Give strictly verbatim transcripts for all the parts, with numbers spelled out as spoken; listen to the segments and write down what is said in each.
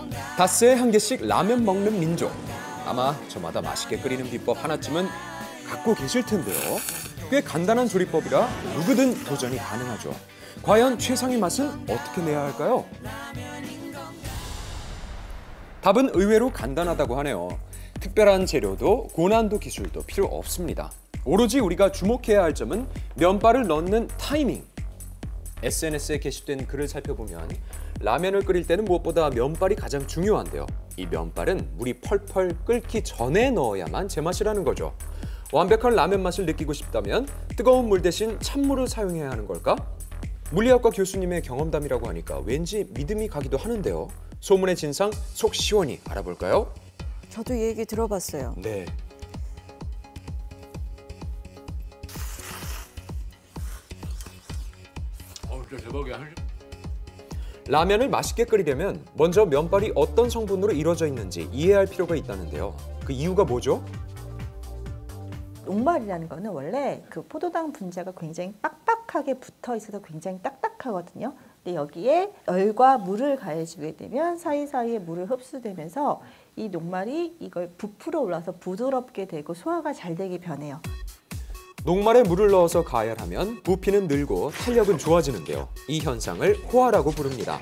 닷새에 한 개씩 라면 먹는 민족. 아마 저마다 맛있게 끓이는 비법 하나쯤은 갖고 계실 텐데요. 꽤 간단한 조리법이라 누구든 도전이 가능하죠. 과연 최상의 맛은 어떻게 내야 할까요? 답은 의외로 간단하다고 하네요. 특별한 재료도 고난도 기술도 필요 없습니다. 오로지 우리가 주목해야 할 점은 면발을 넣는 타이밍. 에스엔에스에 게시된 글을 살펴보면 라면을 끓일 때는 무엇보다 면발이 가장 중요한데요. 이 면발은 물이 펄펄 끓기 전에 넣어야만 제맛이라는 거죠. 완벽한 라면 맛을 느끼고 싶다면 뜨거운 물 대신 찬물을 사용해야 하는 걸까? 물리학과 교수님의 경험담이라고 하니까 왠지 믿음이 가기도 하는데요. 소문의 진상 속 시원히 알아볼까요? 저도 이 얘기 들어봤어요. 네. 어, 진짜 대박이야. 라면을 맛있게 끓이려면 먼저 면발이 어떤 성분으로 이루어져 있는지 이해할 필요가 있다는데요. 그 이유가 뭐죠? 녹말이라는 거는 원래 그 포도당 분자가 굉장히 빡빡하게 붙어 있어서 굉장히 딱딱하거든요. 근데 여기에 열과 물을 가해주게 되면 사이사이에 물을 흡수되면서 이 녹말이 이걸 부풀어 올라서 부드럽게 되고 소화가 잘 되게 변해요. 녹말에 물을 넣어서 가열하면 부피는 늘고 탄력은 좋아지는데요. 이 현상을 호화라고 부릅니다.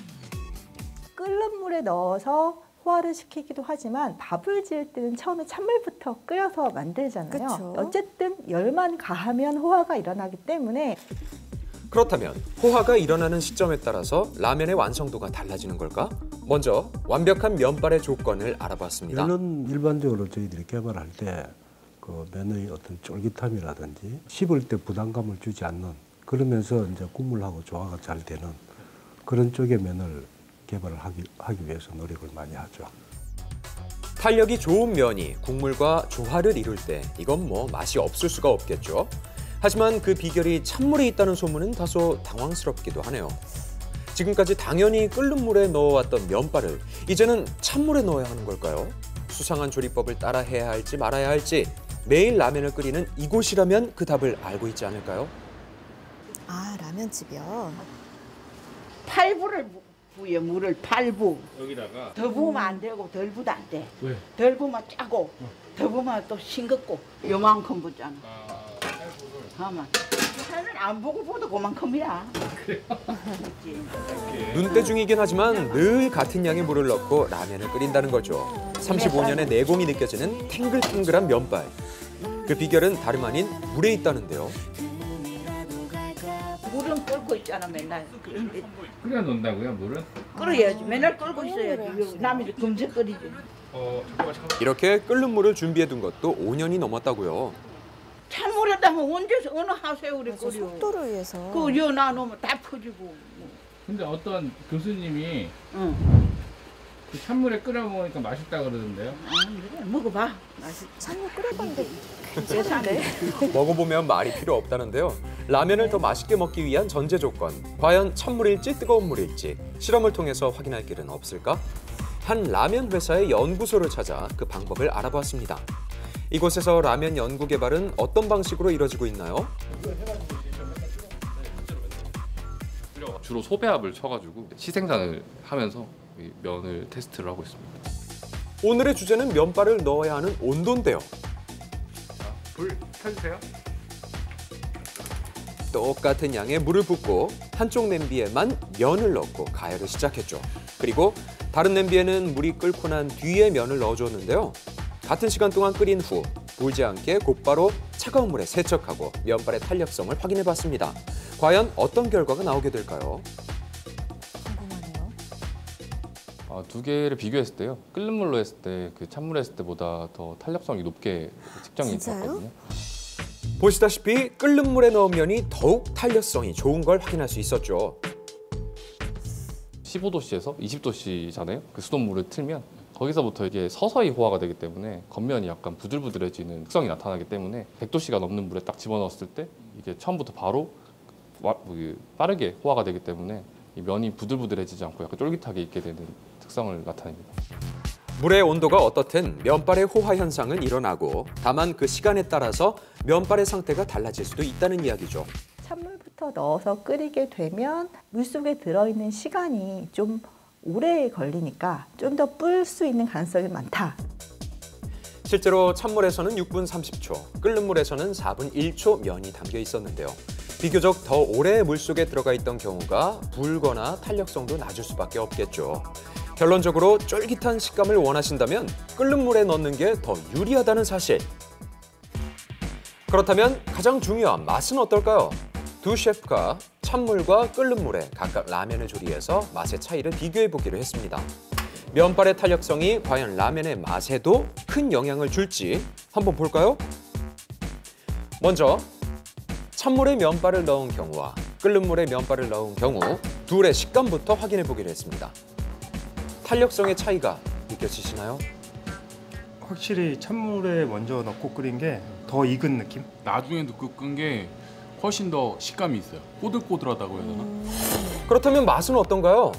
끓는 물에 넣어서 호화를 시키기도 하지만 밥을 지을 때는 처음에 찬물부터 끓여서 만들잖아요. 그쵸. 어쨌든 열만 가하면 호화가 일어나기 때문에 그렇다면 호화가 일어나는 시점에 따라서 라면의 완성도가 달라지는 걸까? 먼저 완벽한 면발의 조건을 알아봤습니다. 면은 일반적으로 저희들이 개발할 때 그 면의 어떤 쫄깃함이라든지 씹을 때 부담감을 주지 않는, 그러면서 이제 국물하고 조화가 잘 되는 그런 쪽의 면을 개발을 하기, 하기 위해서 노력을 많이 하죠. 탄력이 좋은 면이 국물과 조화를 이룰 때 이건 뭐 맛이 없을 수가 없겠죠. 하지만 그 비결이 찬물에 있다는 소문은 다소 당황스럽기도 하네요. 지금까지 당연히 끓는 물에 넣어왔던 면발을 이제는 찬물에 넣어야 하는 걸까요? 수상한 조리법을 따라 해야 할지 말아야 할지 매일 라면을 끓이는 이곳이라면 그 답을 알고 있지 않을까요? 아, 라면집이요? 팔부를 부여, 물을 팔부. 여기다가 더 부으면 안 되고 덜 부도 안 돼. 왜? 덜 부으면 짜고 더 부으면 또 싱겁고 요만큼 붓잖아. 아, 팔부를. 하면 사실 안 보고 보도 그만큼이야. 눈대중이긴 하지만 늘 같은 양의 물을 넣고 라면을 끓인다는 거죠. 삼십오 년의 내공이 느껴지는 탱글탱글한 면발. 그 비결은 다름 아닌 물에 있다는데요. 물은 끓고 있잖아 맨날. 끓여 놓는다고요, 물은? 끓어야지. 맨날 끓고 있어야지. 남이 금세 끓이지. 어, 잠깐만, 잠깐만. 이렇게 끓는 물을 준비해둔 것도 오 년이 넘었다고요. 찬물에다 하면 언제 어느 하세월에 끓여. 속도를 위해서. 그 여놔 놓으면 다 퍼지고. 근데 어떤 교수님이 응. 그 찬물에 끓여 먹으니까 맛있다 그러던데요? 아, 그래. 먹어봐. 맛있. 찬물 끓여봤는데 세상에. 먹어보면 말이 필요 없다는데요. 라면을 더 맛있게 먹기 위한 전제 조건. 과연 찬물일지 뜨거운 물일지 실험을 통해서 확인할 길은 없을까? 한 라면 회사의 연구소를 찾아 그 방법을 알아봤습니다. 이곳에서 라면 연구 개발은 어떤 방식으로 이루어지고 있나요? 주로 소배합을 쳐가지고 시생산을 하면서 이 면을 테스트를 하고 있습니다. 오늘의 주제는 면발을 넣어야 하는 온도인데요. 불 켜주세요. 똑같은 양의 물을 붓고 한쪽 냄비에만 면을 넣고 가열을 시작했죠. 그리고 다른 냄비에는 물이 끓고 난 뒤에 면을 넣어줬는데요. 같은 시간 동안 끓인 후 불지 않게 곧바로 차가운 물에 세척하고 면발의 탄력성을 확인해봤습니다. 과연 어떤 결과가 나오게 될까요? 궁금하네요. 아, 두 개를 비교했을 때요. 끓는 물로 했을 때 그 찬물에 했을 때보다 더 탄력성이 높게 측정이 진짜요? 됐거든요. 보시다시피 끓는 물에 넣은 면이 더욱 탄력성이 좋은 걸 확인할 수 있었죠. 십오 도씨에서 이십 도씨잖아요. 그 수돗물을 틀면 거기서부터 이게 서서히 호화가 되기 때문에 겉면이 약간 부들부들해지는 특성이 나타나기 때문에 백 도씨가 넘는 물에 딱 집어넣었을 때 이게 처음부터 바로 와, 빠르게 호화가 되기 때문에 이 면이 부들부들해지지 않고 약간 쫄깃하게 익게 되는 특성을 나타냅니다. 물의 온도가 어떻든 면발의 호화 현상은 일어나고 다만 그 시간에 따라서 면발의 상태가 달라질 수도 있다는 이야기죠. 찬물부터 넣어서 끓이게 되면 물속에 들어있는 시간이 좀 오래 걸리니까 좀 더 불 수 있는 가능성이 많다. 실제로 찬물에서는 육 분 삼십 초, 끓는 물에서는 사 분 일 초 면이 담겨 있었는데요. 비교적 더 오래 물속에 들어가 있던 경우가 불거나 탄력성도 낮을 수밖에 없겠죠. 결론적으로 쫄깃한 식감을 원하신다면 끓는 물에 넣는 게 더 유리하다는 사실. 그렇다면 가장 중요한 맛은 어떨까요? 두 셰프가 찬물과 끓는 물에 각각 라면을 조리해서 맛의 차이를 비교해 보기로 했습니다. 면발의 탄력성이 과연 라면의 맛에도 큰 영향을 줄지 한번 볼까요? 먼저 찬물에 면발을 넣은 경우와 끓는 물에 면발을 넣은 경우 둘의 식감부터 확인해 보기로 했습니다. 탄력성의 차이가 느껴지시나요? 확실히 찬물에 먼저 넣고 끓인 게 더 익은 느낌? 나중에 넣고 끈 게 훨씬 더 식감이 있어요. 꼬들꼬들하다고 해야 되나? 그렇다면 맛은 어떤가요?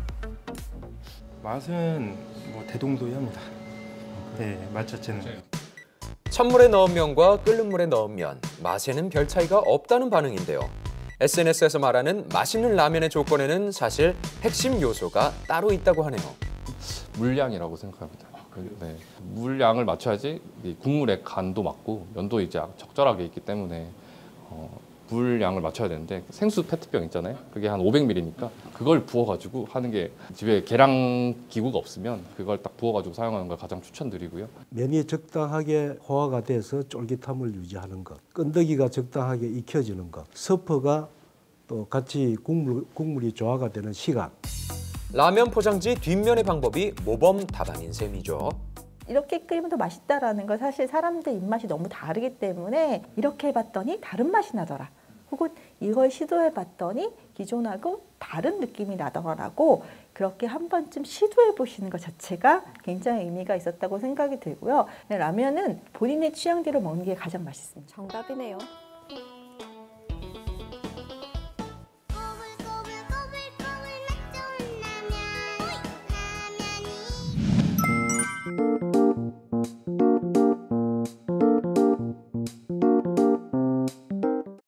맛은 뭐 대동소이합니다. 네, 맛 자체는. 찬물에 넣은 면과 끓는 물에 넣은 면, 맛에는 별 차이가 없다는 반응인데요. 에스엔에스에서 말하는 맛있는 라면의 조건에는 사실 핵심 요소가 따로 있다고 하네요. 물량이라고 생각합니다. 네. 물량을 맞춰야지 이 국물의 간도 맞고 면도 이제 적절하게 있기 때문에 어, 물량을 맞춰야 되는데 생수 페트병 있잖아요. 그게 한 오백 밀리리터니까 그걸 부어가지고 하는 게 집에 계량 기구가 없으면 그걸 딱 부어가지고 사용하는 걸 가장 추천드리고요. 면이 적당하게 호화가 돼서 쫄깃함을 유지하는 것, 끈덕이가 적당하게 익혀지는 것, 서퍼가 또 같이 국물, 국물이 조화가 되는 시간. 라면 포장지 뒷면의 방법이 모범 답안인 셈이죠. 이렇게 끓이면 더 맛있다라는 건 사실 사람들 입맛이 너무 다르기 때문에 이렇게 해봤더니 다른 맛이 나더라. 혹은 이걸 시도해봤더니 기존하고 다른 느낌이 나더라고. 그렇게 한 번쯤 시도해보시는 것 자체가 굉장히 의미가 있었다고 생각이 들고요. 라면은 본인의 취향대로 먹는 게 가장 맛있습니다. 정답이네요.